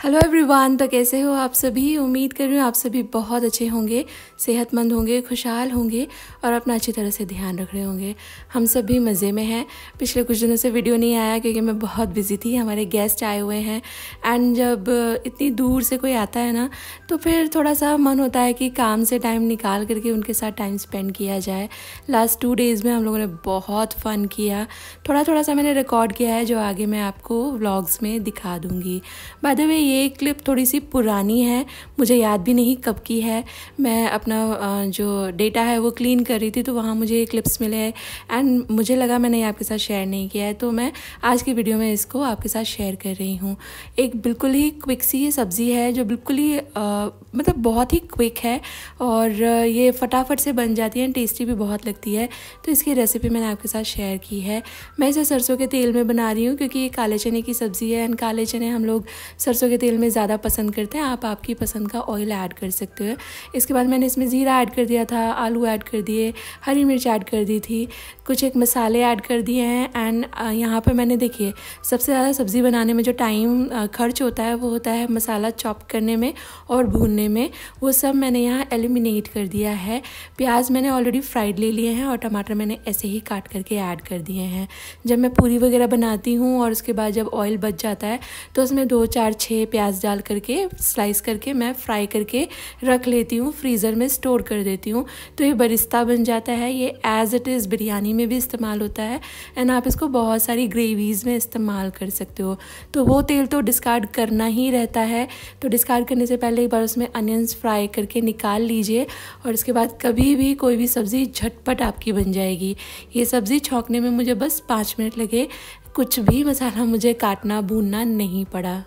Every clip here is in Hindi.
Hello everyone. तो कैसे हो आप सभी। उम्मीद कर रही हूँ आप सभी बहुत अच्छे होंगे, सेहतमंद होंगे, खुशहाल होंगे और अपना अच्छी तरह से ध्यान रख रहे होंगे। हम सभी मज़े में हैं। पिछले कुछ दिनों से वीडियो नहीं आया क्योंकि मैं बहुत बिजी थी। हमारे गेस्ट आए हुए हैं एंड जब इतनी दूर से कोई आता है ना तो फिर थोड़ा सा मन होता है कि काम से टाइम निकाल करके उनके साथ टाइम स्पेंड किया जाए। लास्ट 2 डेज़ में हम लोगों ने बहुत फ़न किया। थोड़ा थोड़ा सा मैंने रिकॉर्ड किया है जो आगे मैं आपको व्लॉग्स में दिखा दूँगी। बाय द वे ये क्लिप थोड़ी सी पुरानी है, मुझे याद भी नहीं कब की है। मैं अपना जो डेटा है वो क्लीन कर रही थी तो वहाँ मुझे क्लिप्स मिले एंड मुझे लगा मैंने आपके साथ शेयर नहीं किया है तो मैं आज की वीडियो में इसको आपके साथ शेयर कर रही हूँ। एक बिल्कुल ही क्विक सी ये सब्ज़ी है जो बिल्कुल ही मतलब बहुत ही क्विक है और ये फटाफट से बन जाती है, टेस्टी भी बहुत लगती है। तो इसकी रेसिपी मैंने आपके साथ शेयर की है। मैं इसे सरसों के तेल में बना रही हूँ क्योंकि ये काले चने की सब्ज़ी है एंड काले चने हम लोग सरसों के तेल में ज़्यादा पसंद करते हैं। आप आपकी पसंद का ऑयल ऐड कर सकते हो। इसके बाद मैंने इसमें ज़ीरा ऐड कर दिया था, आलू ऐड कर दिए, हरी मिर्च ऐड कर दी थी, कुछ एक मसाले ऐड कर दिए हैं एंड यहाँ पे मैंने देखिए सबसे ज़्यादा सब्ज़ी बनाने में जो टाइम खर्च होता है वो होता है मसाला चॉप करने में और भूनने में। वो सब मैंने यहाँ एलिमिनेट कर दिया है। प्याज मैंने ऑलरेडी फ्राइड ले लिए हैं और टमाटर मैंने ऐसे ही काट करके ऐड कर दिए हैं। जब मैं पूरी वगैरह बनाती हूँ और उसके बाद जब ऑयल बच जाता है तो उसमें 2 4 6 प्याज डाल करके स्लाइस करके मैं फ्राई करके रख लेती हूँ, फ्रीज़र में स्टोर कर देती हूँ। तो ये बरिस्ता बन जाता है। ये एज़ इट इज़ बिरयानी में भी इस्तेमाल होता है एंड आप इसको बहुत सारी ग्रेवीज़ में इस्तेमाल कर सकते हो। तो वो तेल तो डिस्कार्ड करना ही रहता है। तो डिस्कार्ड करने से पहले एक बार उसमें अनियंस फ्राई करके निकाल लीजिए और इसके बाद कभी भी कोई भी सब्ज़ी झटपट आपकी बन जाएगी। ये सब्ज़ी छौंकने में मुझे बस 5 मिनट लगे, कुछ भी मसाला मुझे काटना भूनना नहीं पड़ा।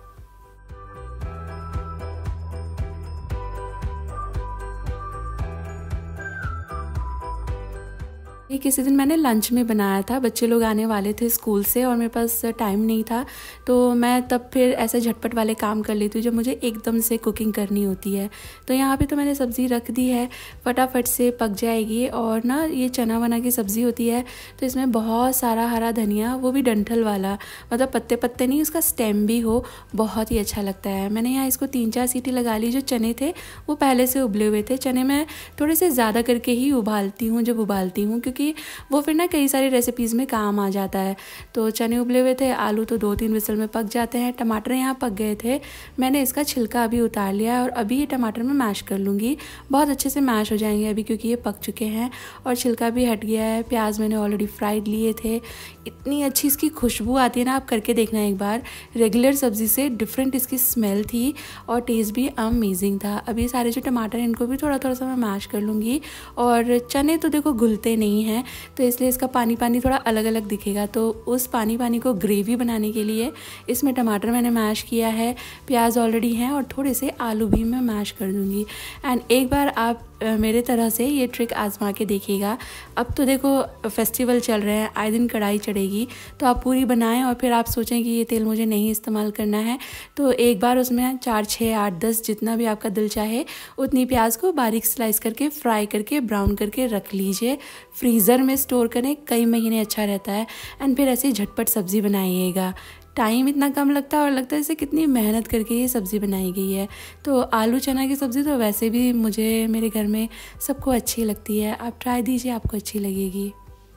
ये किसी दिन मैंने लंच में बनाया था, बच्चे लोग आने वाले थे स्कूल से और मेरे पास टाइम नहीं था तो मैं तब फिर ऐसे झटपट वाले काम कर लेती हूँ जब मुझे एकदम से कुकिंग करनी होती है। तो यहाँ पे तो मैंने सब्ज़ी रख दी है, फटाफट से पक जाएगी। और ना ये चना वना की सब्ज़ी होती है तो इसमें बहुत सारा हरा धनिया, वो भी डंठल वाला, मतलब पत्ते पत्ते नहीं, उसका स्टेम भी हो, बहुत ही अच्छा लगता है। मैंने यहाँ इसको 3 4 सीटी लगा ली। जो चने थे वो पहले से उबले हुए थे। चने मैं थोड़े से ज़्यादा करके ही उबालती हूँ जब उबालती हूँ क्योंकि वो फिर ना कई सारी रेसिपीज़ में काम आ जाता है। तो चने उबले हुए थे, आलू तो 2-3 विसल में पक जाते हैं, टमाटर यहाँ पक गए थे। मैंने इसका छिलका अभी उतार लिया है और अभी ये टमाटर में मैश कर लूँगी। बहुत अच्छे से मैश हो जाएंगे अभी क्योंकि ये पक चुके हैं और छिलका भी हट गया है। प्याज मैंने ऑलरेडी फ्राइड लिए थे। इतनी अच्छी इसकी खुशबू आती है ना, आप करके देखना एक बार। रेगुलर सब्ज़ी से डिफरेंट इसकी स्मेल थी और टेस्ट भी अमेजिंग था। अभी सारे जो टमाटर हैं इनको भी थोड़ा थोड़ा सा मैं मैश कर लूँगी। और चने तो देखो घुलते नहीं हैं तो इसलिए इसका पानी पानी थोड़ा अलग अलग दिखेगा। तो उस पानी पानी को ग्रेवी बनाने के लिए इसमें टमाटर मैंने मैश किया है, प्याज ऑलरेडी हैं और थोड़े से आलू भी मैं मैश कर दूँगी। एंड एक बार आप मेरे तरह से ये ट्रिक आजमा के देखिएगा। अब तो देखो फेस्टिवल चल रहे हैं, आए दिन कढ़ाई चढ़ेगी तो आप पूरी बनाएं और फिर आप सोचें कि ये तेल मुझे नहीं इस्तेमाल करना है तो एक बार उसमें 4 6 8 10 जितना भी आपका दिल चाहे उतनी प्याज को बारीक स्लाइस करके फ्राई करके ब्राउन करके रख लीजिए। फ्रीज़र में स्टोर करें, कई महीने अच्छा रहता है एंड फिर ऐसे झटपट सब्ज़ी बनाइएगा। टाइम इतना कम लगता है और लगता है इसे कितनी मेहनत करके ये सब्ज़ी बनाई गई है। तो आलू चना की सब्ज़ी तो वैसे भी मुझे मेरे घर में सबको अच्छी लगती है। आप ट्राई दीजिए, आपको अच्छी लगेगी।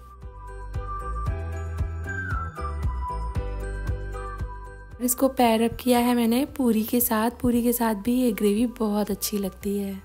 इसको पैर अप किया है मैंने पूरी के साथ। पूरी के साथ भी ये ग्रेवी बहुत अच्छी लगती है।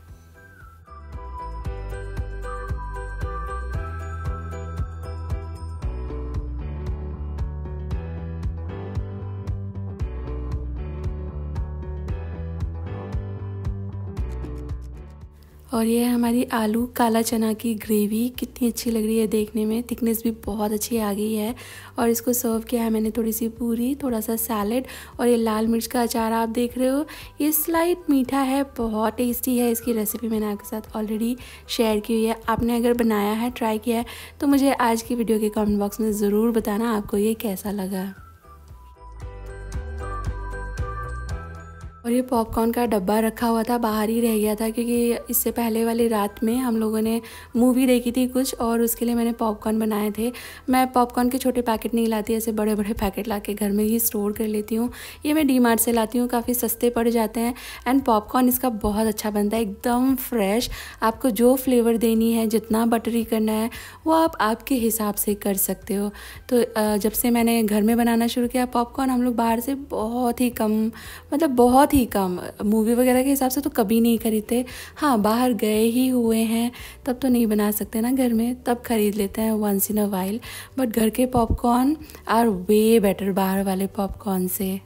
और ये है हमारी आलू काला चना की ग्रेवी, कितनी अच्छी लग रही है देखने में। थिकनेस भी बहुत अच्छी आ गई है और इसको सर्व किया है मैंने थोड़ी सी पूरी, थोड़ा सा सैलेड और ये लाल मिर्च का अचार आप देख रहे हो। ये स्लाइट मीठा है, बहुत टेस्टी है। इसकी रेसिपी मैंने आपके साथ ऑलरेडी शेयर की हुई है। आपने अगर बनाया है, ट्राई किया है तो मुझे आज की वीडियो के कमेंट बॉक्स में ज़रूर बताना आपको ये कैसा लगा। और ये पॉपकॉर्न का डब्बा रखा हुआ था, बाहर ही रह गया था क्योंकि इससे पहले वाली रात में हम लोगों ने मूवी देखी थी कुछ, और उसके लिए मैंने पॉपकॉर्न बनाए थे। मैं पॉपकॉर्न के छोटे पैकेट नहीं लाती, ऐसे बड़े बड़े पैकेट ला के घर में ही स्टोर कर लेती हूँ। ये मैं डी मार्ट से लाती हूँ, काफ़ी सस्ते पड़ जाते हैं। एंड पॉपकॉर्न इसका बहुत अच्छा बनता है, एकदम फ्रेश। आपको जो फ्लेवर देनी है, जितना बटरी करना है, वो आप आपके हिसाब से कर सकते हो। तो जब से मैंने घर में बनाना शुरू किया पॉपकॉर्न, हम लोग बाहर से बहुत ही कम, मतलब बहुत ही कम, मूवी वगैरह के हिसाब से तो कभी नहीं खरीदते। हाँ, बाहर गए ही हुए हैं तब तो नहीं बना सकते ना घर में, तब खरीद लेते हैं once in a while. But घर के पॉपकॉर्न आर वे बेटर बाहर वाले पॉपकॉर्न से।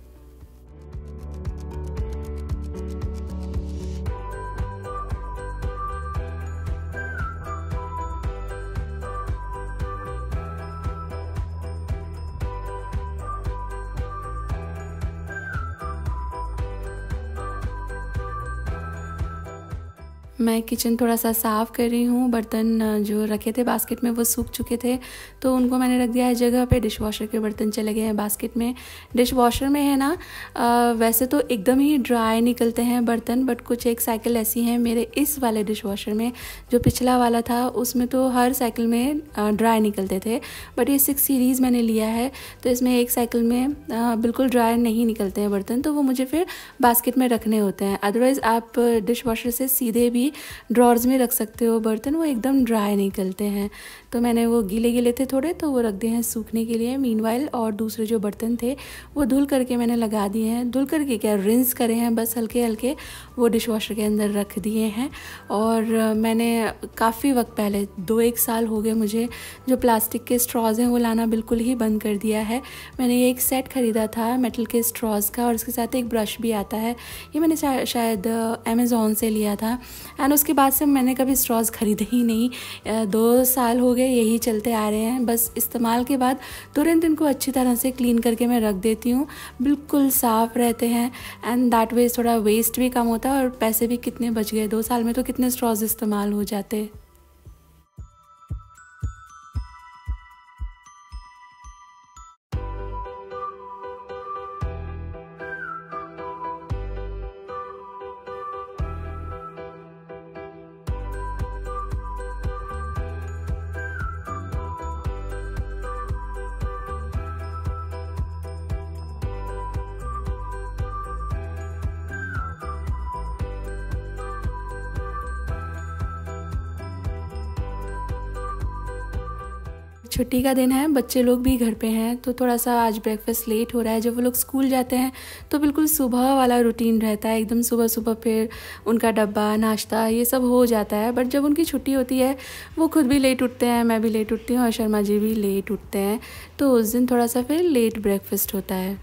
मैं किचन थोड़ा सा साफ़ कर रही हूँ। बर्तन जो रखे थे बास्केट में वो सूख चुके थे, तो उनको मैंने रख दिया है जगह पे। डिश वॉशर के बर्तन चले गए हैं बास्केट में। डिश वॉशर में है ना, वैसे तो एकदम ही ड्राई निकलते हैं बर्तन, बट कुछ एक साइकिल ऐसी हैं मेरे इस वाले डिश वॉशर में। जो पिछला वाला था उसमें तो हर साइकिल में ड्राई निकलते थे, बट ये 6 सीरीज़ मैंने लिया है तो इसमें एक साइकिल में बिल्कुल ड्राई नहीं निकलते हैं बर्तन, तो वो मुझे फिर बास्केट में रखने होते हैं। अदरवाइज़ आप डिश वॉशर से सीधे भी ड्रॉर्स में रख सकते हो बर्तन, वो एकदम ड्राई निकलते हैं। तो मैंने वो गीले गीले थे थोड़े, तो वो रख दिए हैं सूखने के लिए मीनवाइल। और दूसरे जो बर्तन थे वो धुल करके मैंने लगा दिए हैं, धुल करके क्या, रिंस करे हैं बस हल्के हल्के, वो डिश वॉशर के अंदर रख दिए हैं। और मैंने काफ़ी वक्त पहले, 2-1 साल हो गए मुझे, जो प्लास्टिक के स्ट्रॉज़ हैं वो लाना बिल्कुल ही बंद कर दिया है। मैंने एक सेट ख़रीदा था मेटल के स्ट्रॉज़ का, और इसके साथ एक ब्रश भी आता है। ये मैंने शायद अमेज़ॉन से लिया था। एंड उसके बाद से मैंने कभी स्ट्रॉज़ ख़रीदे ही नहीं। 2 साल हो गए यही चलते आ रहे हैं। बस इस्तेमाल के बाद तुरंत इनको अच्छी तरह से क्लीन करके मैं रख देती हूँ, बिल्कुल साफ़ रहते हैं। एंड दैट वे थोड़ा वेस्ट भी कम होता है और पैसे भी कितने बच गए। 2 साल में तो कितने स्ट्रॉज़ इस्तेमाल हो जाते। छुट्टी का दिन है, बच्चे लोग भी घर पे हैं, तो थोड़ा सा आज ब्रेकफास्ट लेट हो रहा है। जब वो लोग स्कूल जाते हैं तो बिल्कुल सुबह वाला रूटीन रहता है, एकदम सुबह सुबह फिर उनका डब्बा, नाश्ता, ये सब हो जाता है। बट जब उनकी छुट्टी होती है वो खुद भी लेट उठते हैं, मैं भी लेट उठती हूँ और शर्मा जी भी लेट उठते हैं, तो उस दिन थोड़ा सा फिर लेट ब्रेकफास्ट होता है।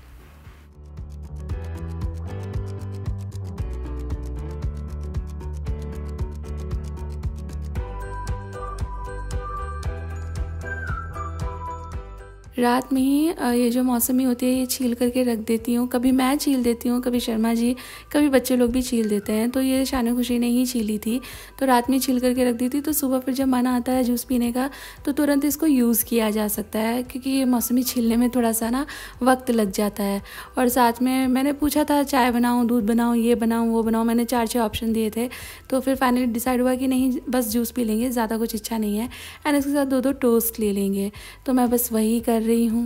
रात में ही ये जो मौसमी होती है ये छील करके रख देती हूँ। कभी मैं छील देती हूँ, कभी शर्मा जी, कभी बच्चे लोग भी छील देते हैं। तो ये शान खुशी ने ही छीली थी, तो रात में छील करके रख दी थी। तो सुबह फिर जब मन आता है जूस पीने का तो तुरंत इसको यूज़ किया जा सकता है, क्योंकि ये मौसमी छीलने में थोड़ा सा ना वक्त लग जाता है। और साथ में मैंने पूछा था चाय बनाऊँ, दूध बनाऊँ, ये बनाऊँ, वो बनाऊँ, मैंने 4-6 ऑप्शन दिए थे। तो फिर फाइनली डिसाइड हुआ कि नहीं, बस जूस पी लेंगे, ज़्यादा कुछ इच्छा नहीं है। एंड इसके साथ 2-2 टोस्ट ले लेंगे, तो मैं बस वही कर रही हूँ।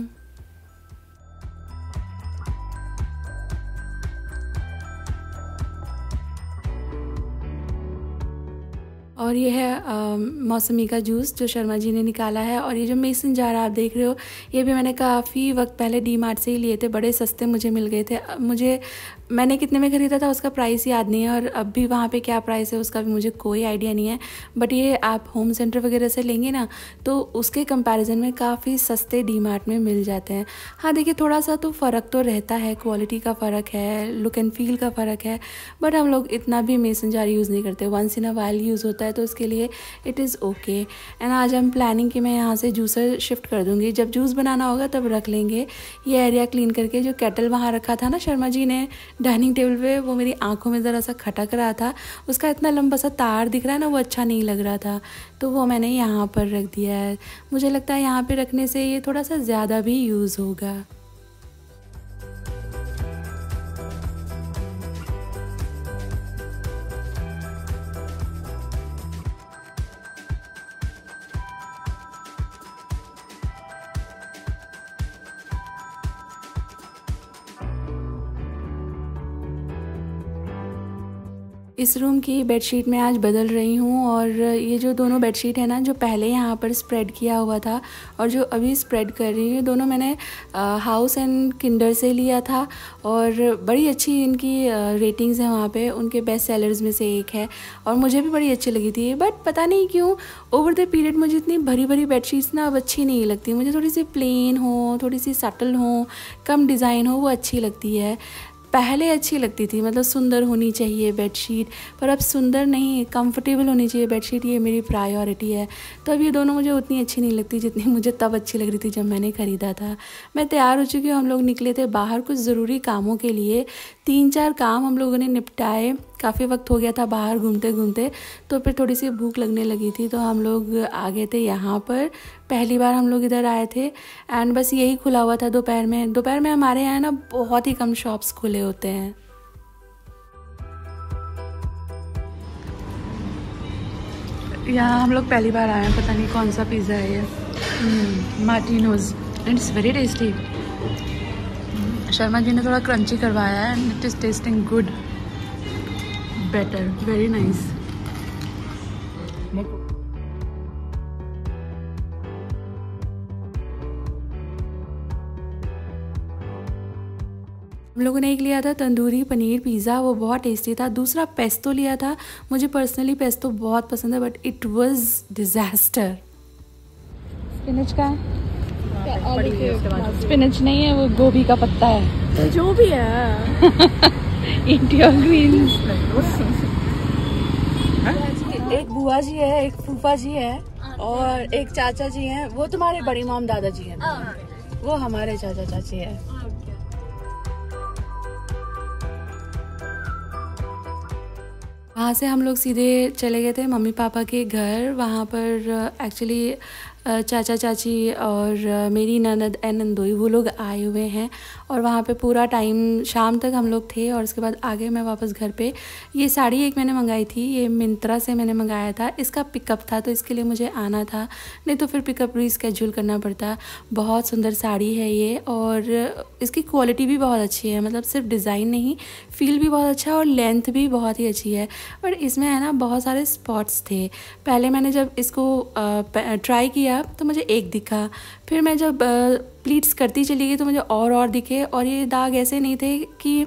और ये है मौसमी का जूस जो शर्मा जी ने निकाला है। और ये जो मेसन जार आप देख रहे हो, ये भी मैंने काफ़ी वक्त पहले डी मार्ट से ही लिए थे, बड़े सस्ते मुझे मिल गए थे। मैंने कितने में ख़रीदा था उसका प्राइस याद नहीं है, और अब भी वहाँ पे क्या प्राइस है उसका भी मुझे कोई आइडिया नहीं है। बट ये आप होम सेंटर वगैरह से लेंगे ना तो उसके कंपैरिजन में काफ़ी सस्ते डी मार्ट में मिल जाते हैं। हाँ देखिए, थोड़ा सा तो फ़र्क तो रहता है, क्वालिटी का फ़र्क है, लुक एंड फील का फ़र्क है, बट हम लोग इतना भी मेसन जार यूज़ नहीं करते, once in a while use होता है, तो उसके लिए इट इज़ ओके। एंड आज हम प्लानिंग कि मैं यहाँ से जूसर शिफ्ट कर दूँगी, जब जूस बनाना होगा तब रख लेंगे। ये एरिया क्लीन करके जो केटल वहाँ रखा था ना शर्मा जी ने डाइनिंग टेबल पे, वो मेरी आंखों में ज़रा सा खटक रहा था, उसका इतना लंबा सा तार दिख रहा है ना, वो अच्छा नहीं लग रहा था, तो वो मैंने यहाँ पर रख दिया है। मुझे लगता है यहाँ पे रखने से ये थोड़ा सा ज़्यादा भी यूज़ होगा। इस रूम की बेडशीट मैं आज बदल रही हूँ और ये जो दोनों बेडशीट है ना, जो पहले यहाँ पर स्प्रेड किया हुआ था और जो अभी स्प्रेड कर रही हूँ, दोनों मैंने हाउस एंड किंडर से लिया था और बड़ी अच्छी इनकी रेटिंग्स हैं वहाँ पे, उनके बेस्ट सेलर्स में से एक है और मुझे भी बड़ी अच्छी लगी थी। बट पता नहीं क्यों ओवर द पीरियड मुझे इतनी भरी भरी बेडशीट्स ना अब अच्छी नहीं लगती। मुझे थोड़ी सी प्लेन हो, थोड़ी सी सटल हो, कम डिज़ाइन हो, वो अच्छी लगती है। पहले अच्छी लगती थी, मतलब सुंदर होनी चाहिए बेडशीट, पर अब सुंदर नहीं, कंफर्टेबल होनी चाहिए बेडशीट, ये मेरी प्रायोरिटी है। तो अब ये दोनों मुझे उतनी अच्छी नहीं लगती जितनी मुझे तब अच्छी लग रही थी जब मैंने ख़रीदा था। मैं तैयार हो चुकी हूँ, हम लोग निकले थे बाहर कुछ ज़रूरी कामों के लिए। 3-4 काम हम लोगों ने निपटाए, काफ़ी वक्त हो गया था बाहर घूमते घूमते, तो फिर थोड़ी सी भूख लगने लगी थी तो हम लोग आ गए थे यहाँ पर। पहली बार हम लोग इधर आए थे एंड बस यही खुला हुआ था दोपहर में। दोपहर में हमारे यहाँ ना बहुत ही कम शॉप्स खुले होते हैं। यहाँ हम लोग पहली बार आए हैं, पता नहीं कौन सा पिज़्ज़ा है ये, Martinos, and it's very tasty. Sharma ji ने थोड़ा क्रंची करवाया है and it is tasting good, better, very nice. हम लोगों ने एक लिया था तंदूरी पनीर पिज़्ज़ा, वो बहुत टेस्टी था। दूसरा पेस्टो लिया था, मुझे पर्सनली पेस्टो बहुत पसंद है but it was disaster. Spinach का स्पिनच नहीं है, वो गोभी का पत्ता है, जो भी है। India greens. एक बुआ जी है, एक फूफा जी है और एक चाचा जी हैं। वो तुम्हारे बड़ी मॉम दादाजी हैं, वो हमारे चाचा चाची है। वहाँ से हम लोग सीधे चले गए थे मम्मी पापा के घर। वहाँ पर एक्चुअली चाचा चाची और मेरी ननद एंड नंदोई वो लोग आए हुए हैं और वहाँ पे पूरा टाइम शाम तक हम लोग थे और उसके बाद आ गए मैं वापस घर पे। ये साड़ी एक मैंने मंगाई थी, ये मिंत्रा से मैंने मंगाया था, इसका पिकअप था तो इसके लिए मुझे आना था, नहीं तो फिर पिकअप रीस्केड्यूल करना पड़ता। बहुत सुंदर साड़ी है ये और इसकी क्वालिटी भी बहुत अच्छी है, मतलब सिर्फ डिज़ाइन नहीं, फील भी बहुत अच्छा है और लेंथ भी बहुत ही अच्छी है। बट इसमें है ना बहुत सारे स्पॉट्स थे। पहले मैंने जब इसको ट्राई किया तो मुझे एक दिखा, फिर मैं जब प्लीट्स करती चली गई तो मुझे और दिखे और ये दाग ऐसे नहीं थे कि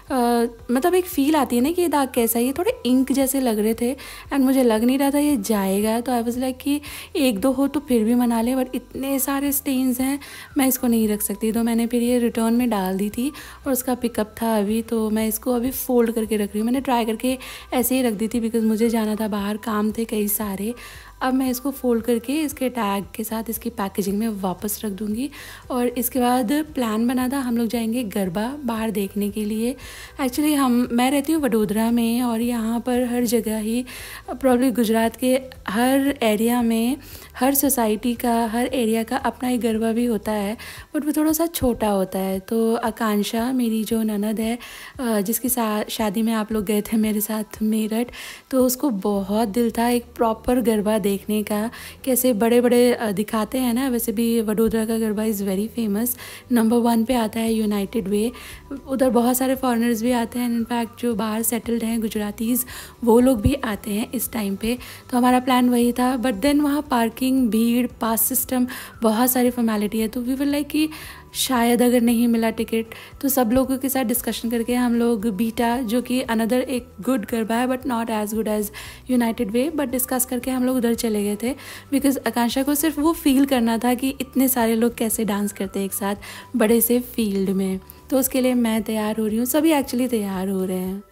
मतलब एक फ़ील आती है ना कि ये दाग कैसा है, ये थोड़े इंक जैसे लग रहे थे एंड मुझे लग नहीं रहा था ये जाएगा। तो आई वाज लाइक कि 1-2 हो तो फिर भी मना ले, बट इतने सारे स्टेन्स हैं मैं इसको नहीं रख सकती, तो मैंने फिर ये रिटर्न में डाल दी थी और उसका पिकअप था अभी, तो मैं इसको अभी फ़ोल्ड करके रख रही हूँ। मैंने ट्राई करके ऐसे ही रख दी थी बिकॉज़ मुझे जाना था बाहर, काम थे कई सारे। अब मैं इसको फ़ोल्ड करके इसके टैग के साथ इसकी पैकेजिंग में वापस रख दूँगी और इसके बाद प्लान बना था हम लोग जाएंगे गरबा बाहर देखने के लिए। एक्चुअली मैं रहती हूँ वडोदरा में और यहाँ पर हर जगह ही, प्रॉब्ली गुजरात के हर एरिया में, हर सोसाइटी का, हर एरिया का अपना एक गरबा भी होता है बट वो थोड़ा सा छोटा होता है। तो आकांक्षा मेरी जो ननद है जिसकी शादी में आप लोग गए थे मेरे साथ मेरठ, तो उसको बहुत दिल था एक प्रॉपर गरबा देखने का, कैसे बड़े बड़े दिखाते हैं ना, वैसे भी वडोदरा का garba is very famous, number 1 पे आता है यूनाइटेड वे। उधर बहुत सारे फॉरेनर्स भी आते हैं, इनफैक्ट जो बाहर सेटल्ड हैं गुजरातीज़ वो लोग भी आते हैं इस टाइम पे। तो हमारा प्लान वही था बट देन वहाँ पार्किंग, भीड़, पास सिस्टम, बहुत सारी फॉर्मेलिटी है, तो वी विल लाइक कि शायद अगर नहीं मिला टिकट तो सब लोगों के साथ डिस्कशन करके हम लोग बीटा, जो कि अनदर एक गुड गरबा है but not as good as United Way, but discuss करके हम लोग उधर चले गए थे बिकॉज आकांक्षा को सिर्फ वो फील करना था कि इतने सारे लोग कैसे डांस करते हैं एक साथ बड़े से फील्ड में। तो उसके लिए मैं तैयार हो रही हूँ, सभी एक्चुअली तैयार हो रहे हैं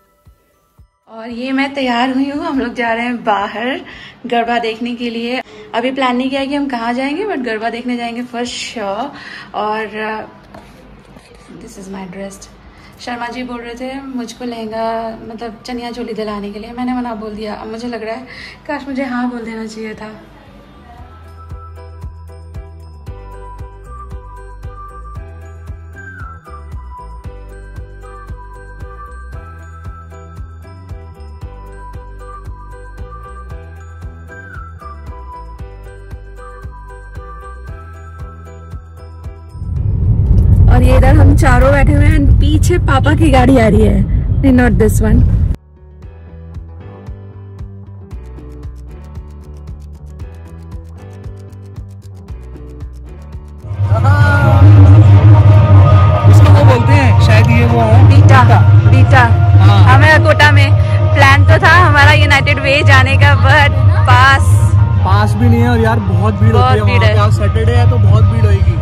और ये मैं तैयार हुई हूँ। हम लोग जा रहे हैं बाहर गरबा देखने के लिए। अभी प्लान नहीं किया है कि हम कहाँ जाएंगे बट गरबा देखने जाएंगे फर्स्ट श्योर। और this is my dress. Sharma ji बोल रहे थे मुझको लहंगा मतलब चनिया चोली दिलाने के लिए, मैंने मना बोल दिया। अब मुझे लग रहा है काश मुझे हाँ बोल देना चाहिए था। और ये इधर हम चारों बैठे हुए हैं, पीछे पापा की गाड़ी आ रही है, नॉट दिस वन। था यूनाइटेड वे जाने का, बट पास भी नहीं है। और यार बहुत भीड़ होती है, आज सैटरडे है तो बहुत भीड़ होगी।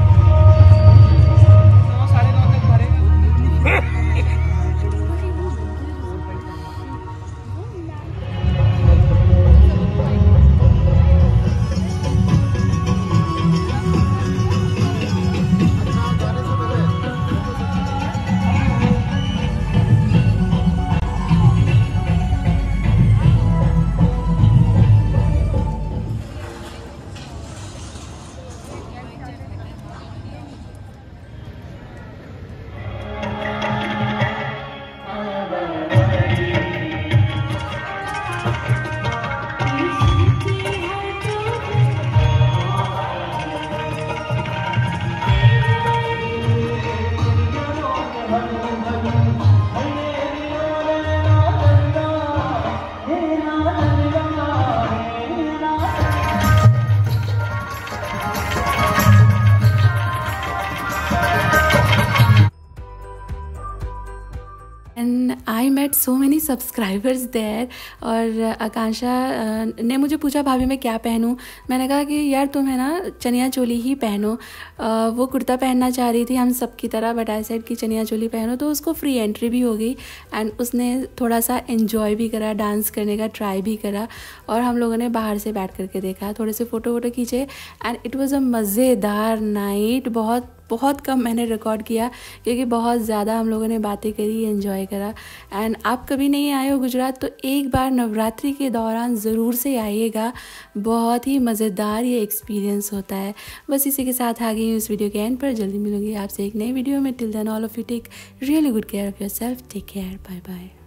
And I met so many subscribers there. और आकांक्षा ने मुझे पूछा भाभी मैं क्या पहनूं। मैंने कहा कि यार तुम है ना चनिया चोली ही पहनो। वो कुर्ता पहनना चाह रही थी हम सब की तरह, बट आई सेड कि चनिया चोली पहनो, तो उसको फ्री एंट्री भी हो गई एंड उसने थोड़ा सा एंजॉय भी करा, डांस करने का ट्राई भी करा। और हम लोगों ने बाहर से बैठ करके देखा, थोड़े से फ़ोटो वोटो खींचे एंड इट वाज़ अ मज़ेदार नाइट। बहुत कम मैंने रिकॉर्ड किया क्योंकि बहुत ज़्यादा हम लोगों ने बातें करी, एंजॉय करा। एंड आप कभी नहीं आए हो गुजरात तो एक बार नवरात्रि के दौरान ज़रूर से आइएगा, बहुत ही मज़ेदार ये एक्सपीरियंस होता है। बस इसी के साथ आ गई हूँ इस वीडियो के एंड पर। जल्दी मिलूंगी आपसे एक नई वीडियो में। Till then all of you take really good care of yourself. Take care, bye bye.